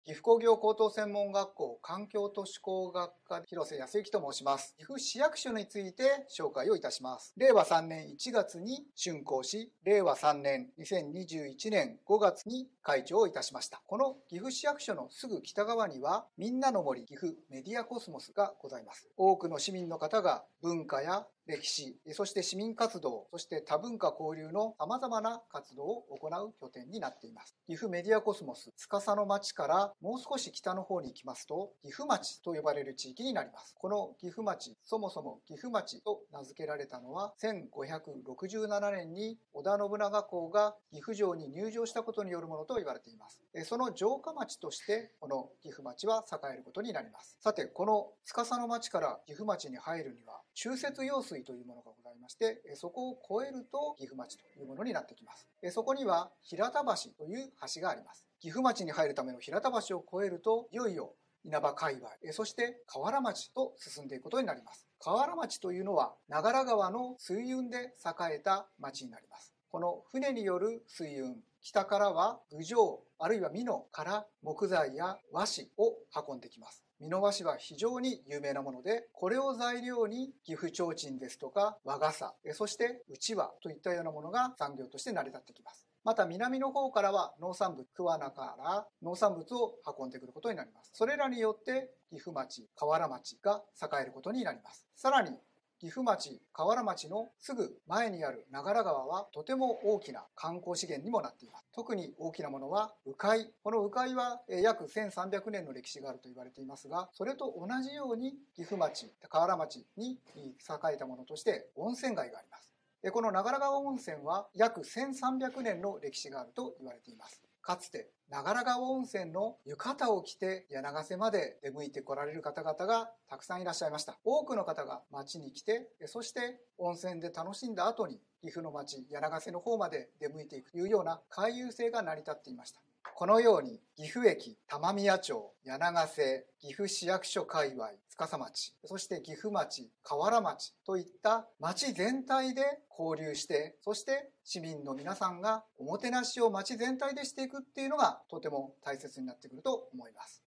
岐阜工業高等専門学校環境都市工学科広瀬康之と申します。岐阜市役所について紹介をいたします。令和3年1月に竣工し、令和3年2021年5月に開庁をいたしました。この岐阜市役所のすぐ北側には、みんなの森岐阜メディアコスモスがございます。多くの市民の方が文化や歴史、そして市民活動、そして多文化交流の様々な活動を行う拠点になっています。岐阜メディアコスモス、司の町からもう少し北の方に行きますと、岐阜町と呼ばれる地域になります。この岐阜町、そもそも岐阜町と名付けられたのは、1567年に織田信長公が岐阜城に入城したことによるものと言われています。その城下町として、この岐阜町は栄えることになります。さて、この司の町から岐阜町に入るには、中節用水というものがございまして、そこを越えると岐阜町というものになってきます。そこには平田橋という橋があります。岐阜町に入るための平田橋を越えると、いよいよ稲葉界隈、そして河原町と進んでいくことになります。河原町というのは長良川の水運で栄えた町になります。この船による水運、北からは郡上あるいは美濃から木材や和紙を運んできます。美濃和紙は非常に有名なもので、これを材料に岐阜提灯ですとか和傘、そしてうちわといったようなものが産業として成り立ってきます。また南の方からは農産物、桑名から農産物を運んでくることになります。それらによって岐阜町、河原町が栄えることになります。さらに岐阜町、河原町のすぐ前にある長良川はとても大きな観光資源にもなっています。特に大きなものは鵜飼。この鵜飼は約1300年の歴史があると言われていますが、それと同じように岐阜町、河原町に栄えたものとして温泉街があります。この長良川温泉は約1300年の歴史があると言われています。かつて長良川温泉の浴衣を着て柳瀬まで出向いて来られる方々がたくさんいらっしゃいました。多くの方が町に来て、そして温泉で楽しんだ後に岐阜の町柳瀬の方まで出向いていくというような回遊性が成り立っていました。このように岐阜駅、玉宮町、柳瀬、岐阜市役所界隈、司町、そして岐阜町、河原町といった町全体で交流して、そして市民の皆さんがおもてなしを町全体でしていくっていうのがとても大切になってくると思います。